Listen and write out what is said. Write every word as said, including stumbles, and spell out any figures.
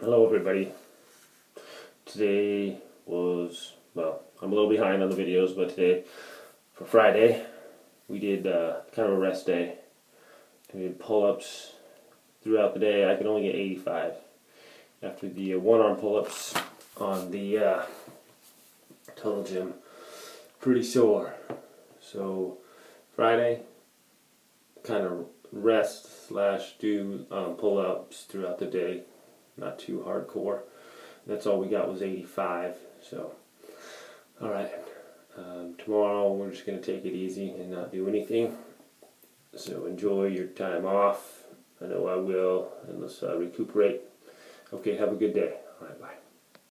Hello everybody. Today was, well, I'm a little behind on the videos, but today, for Friday, we did uh, kind of a rest day. We did pull-ups throughout the day. I could only get eighty-five. After the uh, one-arm pull-ups on the uh, tunnel gym, pretty sore. So Friday, kind of rest slash do um, pull-ups throughout the day. Not too hardcore. That's all we got was eighty-five. So, alright. Um, tomorrow we're just going to take it easy and not do anything. So enjoy your time off. I know I will. And let's uh, recuperate. Okay, have a good day. Alright, bye.